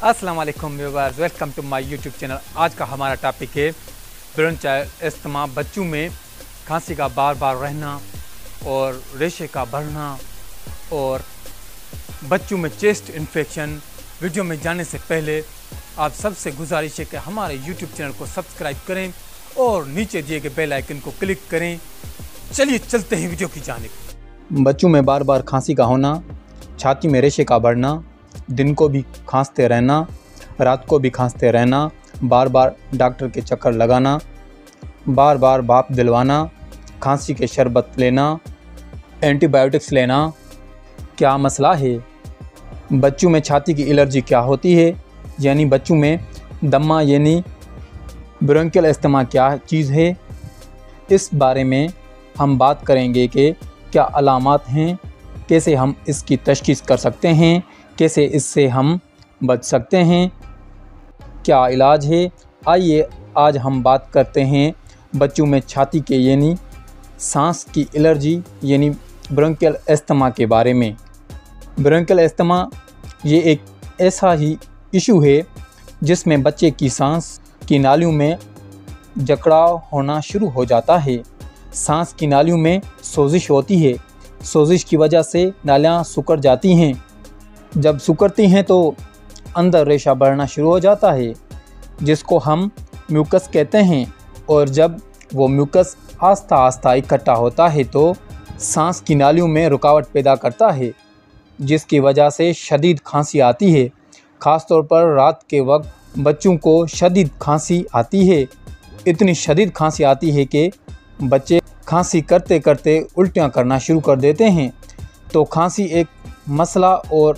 अस्सलाम वालेकुम viewers, welcome to my YouTube channel. आज का हमारा टॉपिक है ब्रोंचाइटिस अस्थमा। बच्चों में खांसी का बार बार रहना और रेशे का बढ़ना और बच्चों में चेस्ट इन्फेक्शन। वीडियो में जाने से पहले आप सबसे गुजारिश है कि हमारे यूट्यूब चैनल को सब्सक्राइब करें और नीचे दिए गए बेल आइकन को क्लिक करें। चलिए चलते हैं वीडियो की जानिब। बच्चों में बार बार खांसी का होना, छाती में रेशे का बढ़ना, दिन को भी खांसते रहना, रात को भी खांसते रहना, बार बार डॉक्टर के चक्कर लगाना, बार बार भाप दिलवाना, खांसी के शरबत लेना, एंटीबायोटिक्स लेना। क्या मसला है? बच्चों में छाती की एलर्जी क्या होती है, यानी बच्चों में दमा यानी ब्रोंकियल अस्थमा क्या चीज़ है, इस बारे में हम बात करेंगे कि क्या अलामात हैं, कैसे हम इसकी तशख़ीस कर सकते हैं, कैसे इससे हम बच सकते हैं, क्या इलाज है। आइए आज हम बात करते हैं बच्चों में छाती के यानी सांस की एलर्जी यानी ब्रोंकियल अस्थमा के बारे में। ब्रोंकियल अस्थमा ये एक ऐसा ही इशू है जिसमें बच्चे की सांस की नालियों में जकड़ाव होना शुरू हो जाता है। सांस की नालियों में सोजिश होती है, सोजिश की वजह से नालियाँ सिकुड़ जाती हैं। जब सिकुड़ती हैं तो अंदर रेशा बढ़ना शुरू हो जाता है जिसको हम म्यूकस कहते हैं, और जब वो म्यूकस आस्ता आस्ता इकट्ठा होता है तो सांस की नालियों में रुकावट पैदा करता है, जिसकी वजह से शदीद खांसी आती है। ख़ास तौर पर रात के वक्त बच्चों को शदीद खांसी आती है। इतनी शदीद खांसी आती है कि बच्चे खांसी करते करते उल्टियाँ करना शुरू कर देते हैं। तो खांसी एक मसला और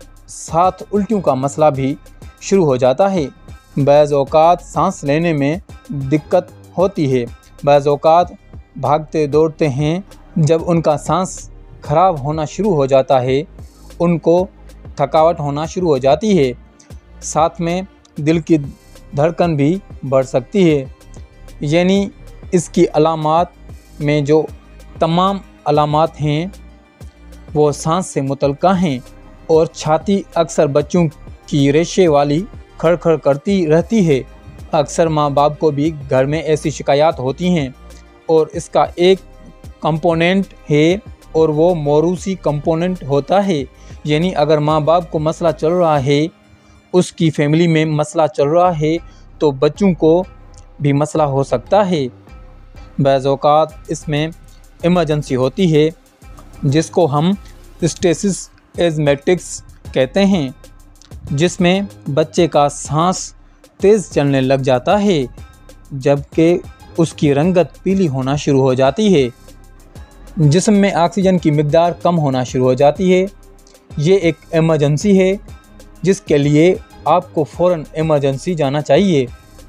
साथ उल्टियों का मसला भी शुरू हो जाता है। बाज़ औक़ात सांस लेने में दिक्कत होती है, बाज़ औक़ात भागते दौड़ते हैं। जब उनका सांस ख़राब होना शुरू हो जाता है, उनको थकावट होना शुरू हो जाती है, साथ में दिल की धड़कन भी बढ़ सकती है। यानी इसकी अलामात में जो तमाम अलामात हैं वो सांस से मुतल्लिक़ हैं, और छाती अक्सर बच्चों की रेशे वाली खड़खड़ करती रहती है। अक्सर माँ बाप को भी घर में ऐसी शिकायत होती हैं, और इसका एक कंपोनेंट है और वो मौरूसी कंपोनेंट होता है। यानी अगर माँ बाप को मसला चल रहा है, उसकी फैमिली में मसला चल रहा है, तो बच्चों को भी मसला हो सकता है। बाज़ औक़ात इसमें इमरजेंसी होती है जिसको हम स्टेसिस एज़मेटिक्स कहते हैं, जिसमें बच्चे का सांस तेज़ चलने लग जाता है जबकि उसकी रंगत पीली होना शुरू हो जाती है, जिस्म में ऑक्सीजन की मिक़दार कम होना शुरू हो जाती है। ये एक इमरजेंसी है जिसके लिए आपको फ़ौरन इमरजेंसी जाना चाहिए,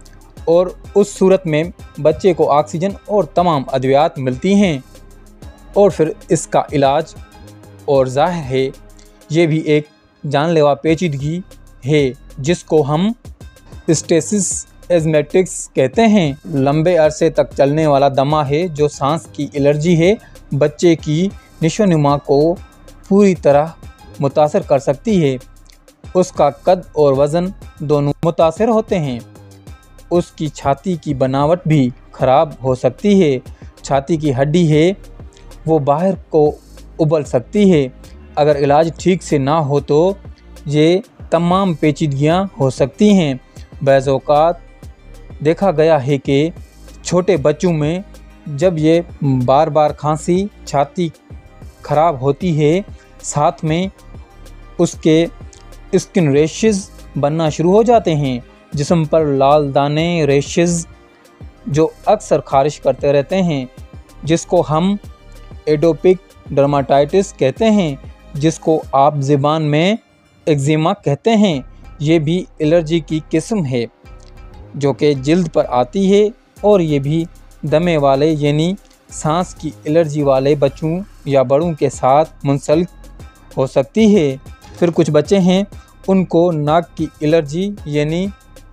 और उस सूरत में बच्चे को ऑक्सीजन और तमाम अद्वियात मिलती हैं, और फिर इसका इलाज और ज़ाहिर है ये भी एक जानलेवा पेचीदगी है जिसको हम स्टेसिस एज़मेटिक्स कहते हैं। लंबे अरसे तक चलने वाला दमा है जो सांस की एलर्जी है, बच्चे की नशोनुमा को पूरी तरह मुतासर कर सकती है। उसका कद और वज़न दोनों मुतासर होते हैं। उसकी छाती की बनावट भी ख़राब हो सकती है। छाती की हड्डी है वो बाहर को उबल सकती है। अगर इलाज ठीक से ना हो तो ये तमाम पेचीदगियाँ हो सकती हैं। बाज़ औक़ात देखा गया है कि छोटे बच्चों में जब ये बार बार खांसी, छाती ख़राब होती है, साथ में उसके स्किन रेशेस बनना शुरू हो जाते हैं, जिस्म पर लाल दाने रेशेस जो अक्सर ख़ारिश करते रहते हैं, जिसको हम एटोपिक डर्माटाइटिस कहते हैं, जिसको आप ज़बान में एक्जिमा कहते हैं। ये भी एलर्जी की किस्म है जो कि जिल्द पर आती है, और ये भी दमे वाले यानी सांस की एलर्जी वाले बच्चों या बड़ों के साथ मुंसलिक हो सकती है। फिर कुछ बच्चे हैं उनको नाक की एलर्जी यानी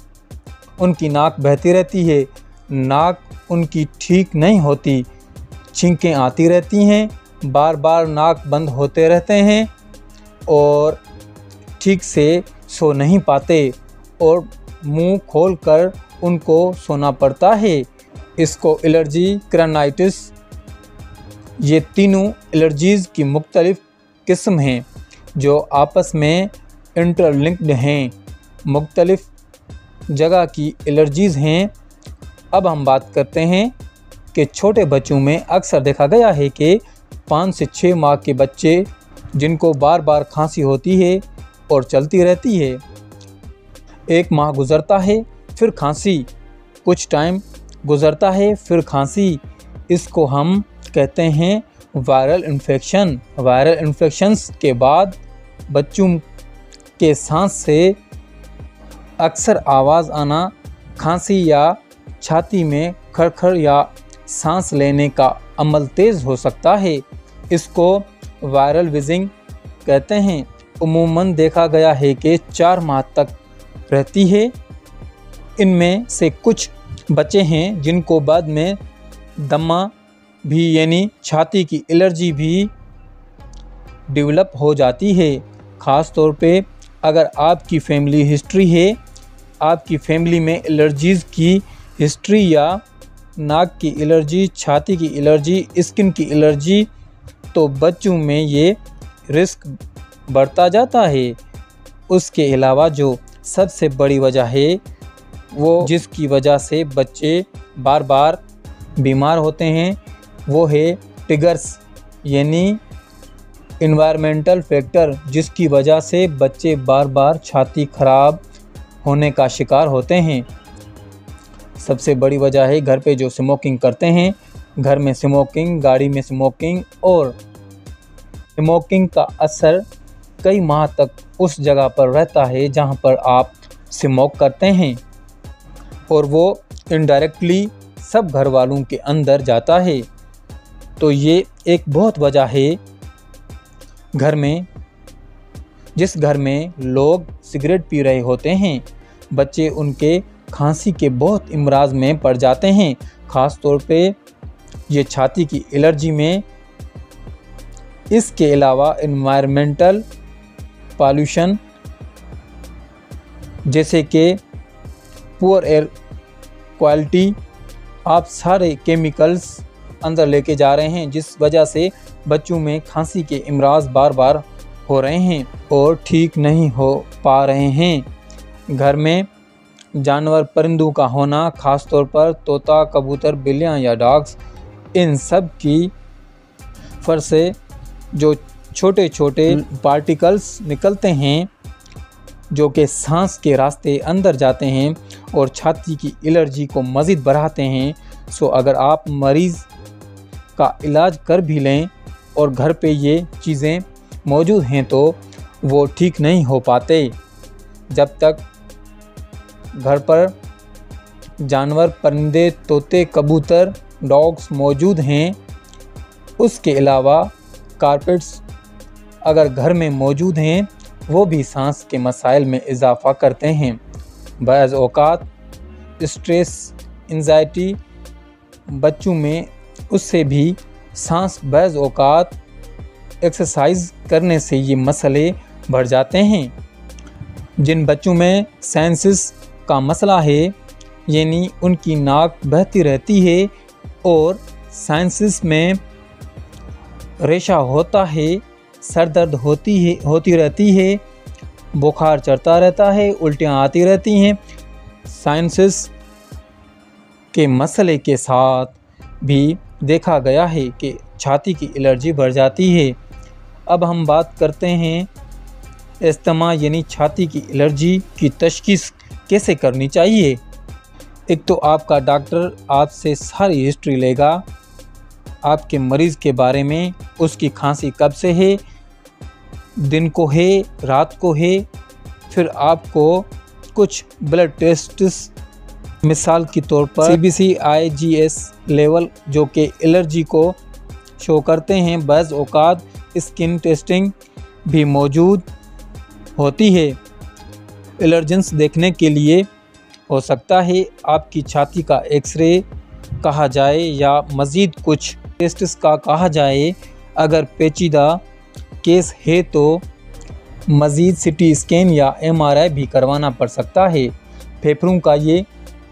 उनकी नाक बहती रहती है, नाक उनकी ठीक नहीं होती, छींकें आती रहती हैं, बार बार नाक बंद होते रहते हैं और ठीक से सो नहीं पाते और मुंह खोलकर उनको सोना पड़ता है। इसको एलर्जी, क्राइनाइटिस, ये तीनों एलर्जीज़ की मुख्तलिफ किस्म हैं जो आपस में इंटरलिंक्ड हैं, मुख्तलिफ जगह की एलर्जीज़ हैं। अब हम बात करते हैं कि छोटे बच्चों में अक्सर देखा गया है कि 5 से 6 माह के बच्चे जिनको बार बार खांसी होती है और चलती रहती है, 1 माह गुज़रता है फिर खांसी, कुछ टाइम गुज़रता है फिर खांसी, इसको हम कहते हैं वायरल इन्फेक्शन। वायरल इन्फेक्शंस के बाद बच्चों के सांस से अक्सर आवाज़ आना, खांसी या छाती में खड़खड़ या सांस लेने का अमल तेज़ हो सकता है। इसको वायरल विजिंग कहते हैं। उमूमन देखा गया है कि 4 माह तक रहती है। इनमें से कुछ बच्चे हैं जिनको बाद में दमा भी यानी छाती की एलर्जी भी डेवलप हो जाती है। ख़ास तौर पे अगर आपकी फैमिली हिस्ट्री है, आपकी फैमिली में एलर्जीज़ की हिस्ट्री या नाक की एलर्जी, छाती की एलर्जी, स्किन की एलर्जी, तो बच्चों में ये रिस्क बढ़ता जाता है। उसके अलावा जो सबसे बड़ी वजह है वो जिसकी वजह से बच्चे बार बार बीमार होते हैं वो है ट्रिगर्स यानी इन्वायरमेंटल फैक्टर, जिसकी वजह से बच्चे बार बार छाती खराब होने का शिकार होते हैं। सबसे बड़ी वजह है घर पे जो स्मोकिंग करते हैं, घर में स्मोकिंग, गाड़ी में स्मोकिंग, और स्मोकिंग का असर कई माह तक उस जगह पर रहता है जहां पर आप स्मोक करते हैं और वो इनडायरेक्टली सब घर वालों के अंदर जाता है। तो ये एक बहुत वजह है। घर में जिस घर में लोग सिगरेट पी रहे होते हैं, बच्चे उनके खांसी के बहुत इमराज में पड़ जाते हैं। ख़ास तौर पे ये छाती की एलर्जी में। इसके अलावा इन्वायरमेंटल पॉल्यूशन जैसे कि पुअर एयर क्वालिटी, आप सारे केमिकल्स अंदर लेके जा रहे हैं जिस वजह से बच्चों में खांसी के इमराज बार बार हो रहे हैं और ठीक नहीं हो पा रहे हैं। घर में जानवर परिंदों का होना, ख़ास तौर पर तोता, कबूतर, बिल्लियाँ या डॉग्स, इन सब की फर से जो छोटे छोटे पार्टिकल्स निकलते हैं जो कि सांस के रास्ते अंदर जाते हैं और छाती की एलर्जी को मज़ीद बढ़ाते हैं। सो अगर आप मरीज़ का इलाज कर भी लें और घर पे ये चीज़ें मौजूद हैं तो वो ठीक नहीं हो पाते। जब तक घर पर जानवर, परिंदे, तोते, कबूतर, डॉग्स मौजूद हैं, उसके अलावा कारपेट्स अगर घर में मौजूद हैं वो भी सांस के मसाइल में इजाफ़ा करते हैं। बाज़ औक़ात स्ट्रेस, एंजाइटी बच्चों में, उससे भी सांस बाज़ औक़ात एक्सरसाइज करने से ये मसले बढ़ जाते हैं। जिन बच्चों में सेंसिस का मसला है यानी उनकी नाक बहती रहती है और सेंसिस में रेशा होता है, सर दर्द होती रहती है, बुखार चढ़ता रहता है, उल्टियाँ आती रहती हैं, साइनसिस के मसले के साथ भी देखा गया है कि छाती की एलर्जी बढ़ जाती है। अब हम बात करते हैं अस्थमा यानी छाती की एलर्जी की तशख़ीस कैसे करनी चाहिए। एक तो आपका डॉक्टर आपसे सारी हिस्ट्री लेगा आपके मरीज़ के बारे में, उसकी खांसी कब से है, दिन को है, रात को है, फिर आपको कुछ ब्लड टेस्ट्स, मिसाल के तौर पर CBC IgS लेवल जो कि एलर्जी को शो करते हैं। बाज़ औक़ात स्किन टेस्टिंग भी मौजूद होती है। एलर्जेंस देखने के लिए हो सकता है आपकी छाती का एक्सरे कहा जाए या मज़ीद कुछ टेस्ट्स का कहा जाए। अगर पेचीदा केस है तो मज़ीद सीटी स्कैन या एमआरआई भी करवाना पड़ सकता है। फेफड़ों का ये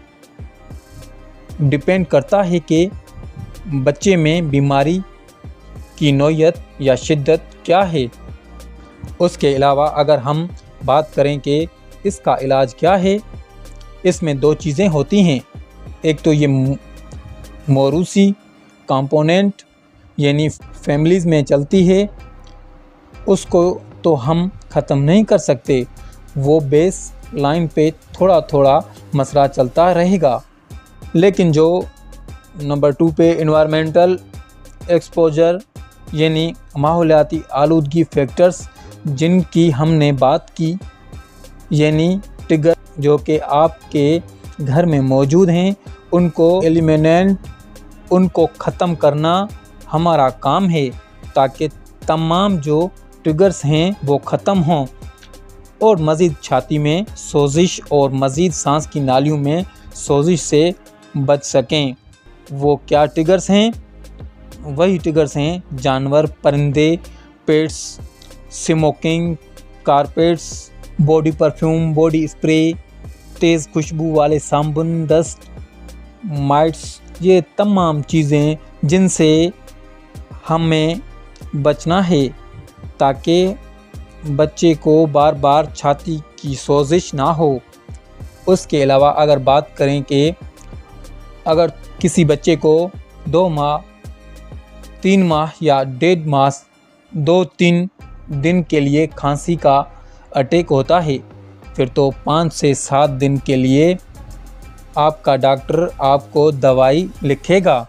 डिपेंड करता है कि बच्चे में बीमारी की नौयत या शिद्दत क्या है। उसके अलावा अगर हम बात करें कि इसका इलाज क्या है, इसमें दो चीज़ें होती हैं। एक तो ये मौरूसी कंपोनेंट यानी फैमिलीज़ में चलती है, उसको तो हम ख़त्म नहीं कर सकते, वो बेस लाइन पे थोड़ा थोड़ा मसला चलता रहेगा। लेकिन जो नंबर 2 पे इन्वायरमेंटल एक्सपोजर यानी माहौलियाती आलूदगी फैक्टर्स जिनकी हमने बात की, यानी ट्रिगर जो कि आपके घर में मौजूद हैं, उनको एलिमिनेट, उनको ख़त्म करना हमारा काम है ताकि तमाम जो ट्रिगर्स हैं वो ख़त्म हों और मज़ीद छाती में सोजिश और मज़ीद सांस की नालियों में सोजिश से बच सकें। वो क्या ट्रिगर्स हैं? वही ट्रिगर्स हैं जानवर, परिंदे, pets, smoking, carpets, body perfume, body spray, तेज़ खुशबू वाले साबुन, डस्ट माइट्स, ये तमाम चीज़ें जिनसे हमें बचना है ताकि बच्चे को बार बार छाती की सोजिश ना हो। उसके अलावा अगर बात करें कि अगर किसी बच्चे को 2 माह, 3 माह या 1.5 माह 2-3 दिन के लिए खांसी का अटैक होता है, फिर तो 5 से 7 दिन के लिए आपका डॉक्टर आपको दवाई लिखेगा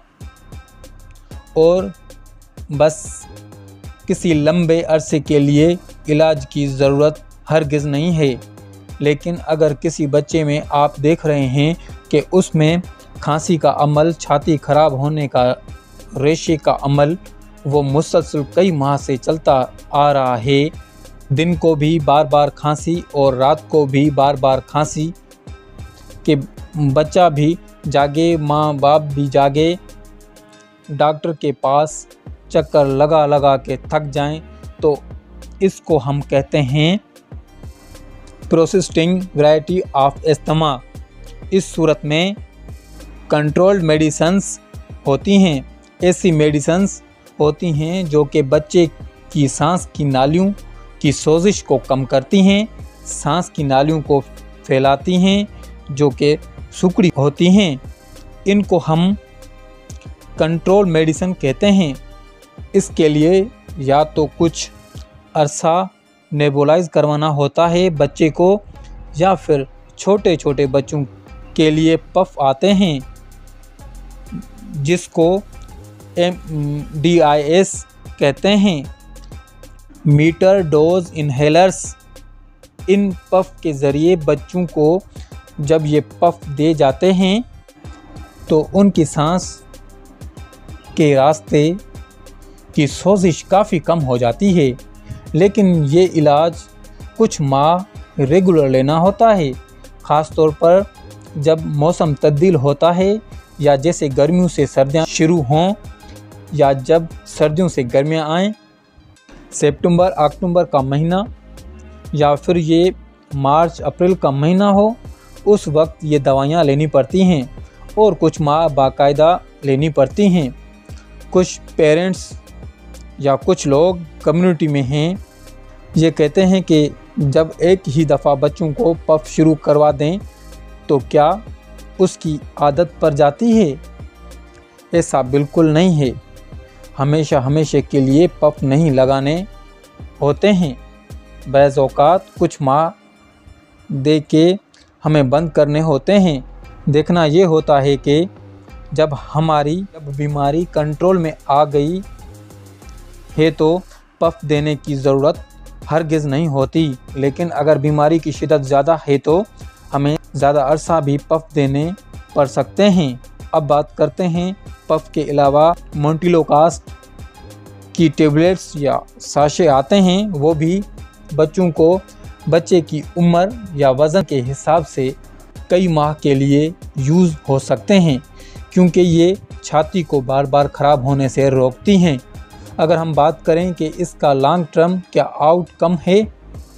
और बस किसी लंबे अरसे के लिए इलाज की ज़रूरत हरगिज़ नहीं है। लेकिन अगर किसी बच्चे में आप देख रहे हैं कि उसमें खांसी का अमल, छाती ख़राब होने का रेशे का अमल वो मुसलसल कई माह से चलता आ रहा है, दिन को भी बार बार खांसी और रात को भी बार बार खांसी, कि बच्चा भी जागे, माँ बाप भी जागे, डॉक्टर के पास चक्कर लगा लगा के थक जाएं, तो इसको हम कहते हैं प्रोसिस्टिंग ग्रेविटी ऑफ एस्थमा। इस सूरत में कंट्रोल्ड मेडिसिन्स होती हैं, ऐसी मेडिसिन्स होती हैं जो कि बच्चे की सांस की नालियों की सोजिश को कम करती हैं, सांस की नालियों को फैलाती हैं, जो कि सुकड़ी होती हैं। इनको हम कंट्रोल मेडिसिन कहते हैं। इसके लिए या तो कुछ अरसा नेबुलाइज करवाना होता है बच्चे को, या फिर छोटे छोटे बच्चों के लिए पफ आते हैं जिसको MDIS कहते हैं, मीटर डोज इनहेलर्स। इन पफ के ज़रिए बच्चों को जब ये पफ दे जाते हैं तो उनकी सांस के रास्ते की सोजिश काफ़ी कम हो जाती है। लेकिन ये इलाज कुछ माह रेगुलर लेना होता है, ख़ास तौर पर जब मौसम तब्दील होता है या जैसे गर्मियों से सर्दियाँ शुरू हों या जब सर्दियों से गर्मियाँ आएँ, सितंबर अक्टूबर का महीना या फिर ये मार्च अप्रैल का महीना हो, उस वक्त ये दवाइयाँ लेनी पड़ती हैं और कुछ माह बाकायदा लेनी पड़ती हैं। कुछ पेरेंट्स या कुछ लोग कम्युनिटी में हैं, ये कहते हैं कि जब एक ही दफ़ा बच्चों को पफ शुरू करवा दें तो क्या उसकी आदत पड़ जाती है? ऐसा बिल्कुल नहीं है। हमेशा के लिए पफ नहीं लगाने होते हैं। बैज़ औक़ात कुछ माह दे के हमें बंद करने होते हैं। देखना ये होता है कि जब बीमारी कंट्रोल में आ गई है तो पफ देने की ज़रूरत हरगिज़ नहीं होती। लेकिन अगर बीमारी की शिद्दत ज़्यादा है तो हमें ज़्यादा अरसा भी पफ देने पड़ सकते हैं। अब बात करते हैं पफ के अलावा मोंटिलोकास्ट की टेबलेट्स या साशे आते हैं, वो भी बच्चों को बच्चे की उम्र या वज़न के हिसाब से कई माह के लिए यूज़ हो सकते हैं, क्योंकि ये छाती को बार बार ख़राब होने से रोकती हैं। अगर हम बात करें कि इसका लॉन्ग टर्म क्या आउटकम है,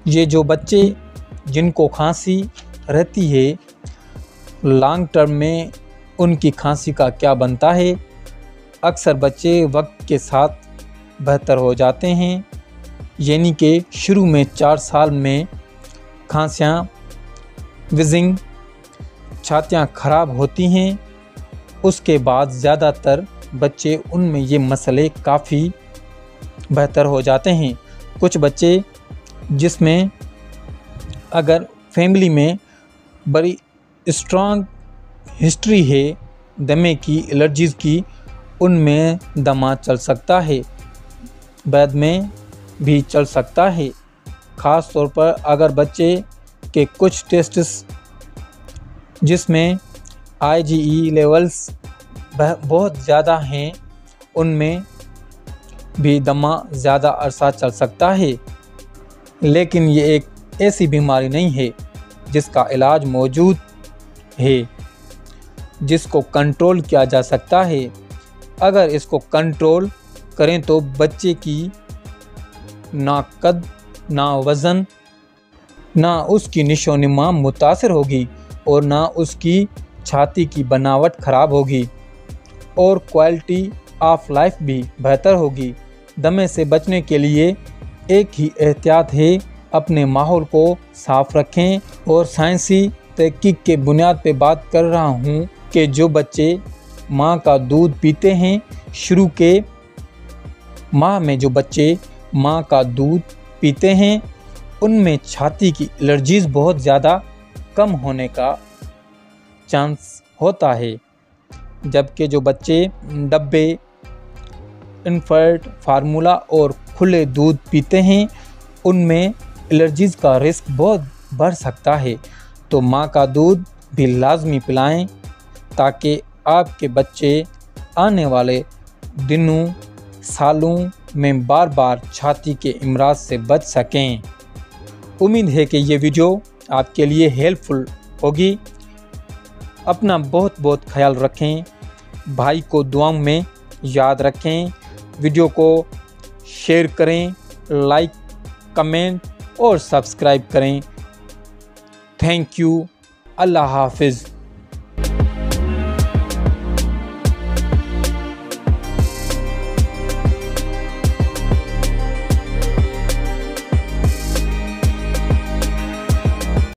ये जो बच्चे जिनको खांसी रहती है, लॉन्ग टर्म में उनकी खांसी का क्या बनता है। अक्सर बच्चे वक्त के साथ बेहतर हो जाते हैं, यानी कि शुरू में 4 साल में खांसियाँ, विजिंग, छातियाँ खराब होती हैं। उसके बाद ज़्यादातर बच्चे उनमें ये मसले काफ़ी बेहतर हो जाते हैं। कुछ बच्चे जिसमें अगर फैमिली में बड़ी स्ट्रॉन्ग हिस्ट्री है दमे की, एलर्जीज़ की, उनमें दमा चल सकता है, बैद में भी चल सकता है। ख़ास तौर पर अगर बच्चे के कुछ टेस्ट्स जिसमें IgE लेवल्स बहुत ज़्यादा हैं, उनमें भी दमा ज़्यादा अरसा चल सकता है। लेकिन ये एक ऐसी बीमारी नहीं है जिसका इलाज मौजूद है, जिसको कंट्रोल किया जा सकता है। अगर इसको कंट्रोल करें तो बच्चे की ना कद, ना वज़न, ना उसकी निशो-नुमा मुतासिर होगी और ना उसकी छाती की बनावट ख़राब होगी और क्वालिटी ऑफ लाइफ भी बेहतर होगी। दमे से बचने के लिए एक ही एहतियात है, अपने माहौल को साफ़ रखें। और साइंसी तहकीक के बुनियाद पे बात कर रहा हूँ कि जो बच्चे माँ का दूध पीते हैं, शुरू के माह में जो बच्चे माँ का दूध पीते हैं, उनमें छाती की एलर्जीज़ बहुत ज़्यादा कम होने का चांस होता है। जबकि जो बच्चे डब्बे, इन्फर्ट, फार्मूला और खुले दूध पीते हैं, उनमें एलर्जीज़ का रिस्क बहुत बढ़ सकता है। तो माँ का दूध भी लाजमी पिलाएं ताकि आपके बच्चे आने वाले दिनों, सालों में बार बार छाती के अमराज से बच सकें। उम्मीद है कि ये वीडियो आपके लिए हेल्पफुल होगी। अपना बहुत बहुत ख्याल रखें, भाई को दुआओं में याद रखें। वीडियो को शेयर करें, लाइक, कमेंट और सब्सक्राइब करें। Thank you. अल्लाह हाफिज़।